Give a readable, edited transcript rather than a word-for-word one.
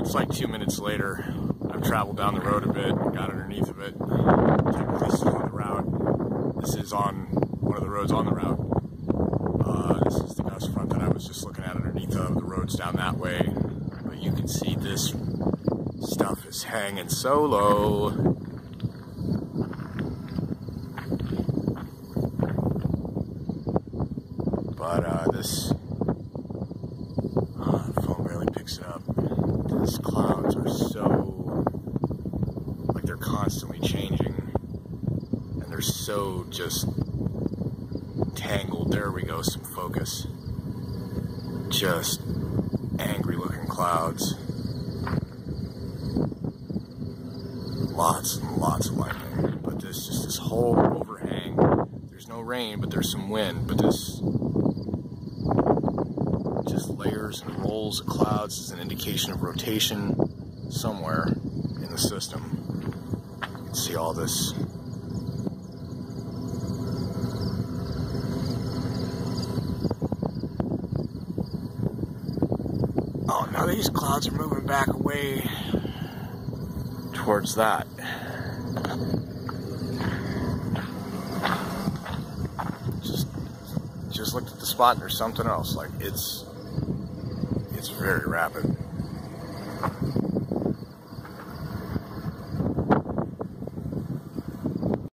It's like 2 minutes later. I've traveled down the road a bit, got underneath of it. Technically, this is on the route. This is on one of the roads on the route. This is the gust front that I was just looking at underneath of. The road's down that way. But you can see this stuff is hanging so low. But this phone barely picks it up. These clouds are so, like, they're constantly changing, and they're so just tangled. There we go, some focus. Just angry looking clouds. Lots and lots of lightning. But there's just this whole overhang. There's no rain, but there's some wind. But this just layers and rolls of clouds is an indication of rotation somewhere in the system. You can see all this. Oh, now these clouds are moving back away towards that. Just looked at the spot and there's something else. Like, it's very rapid.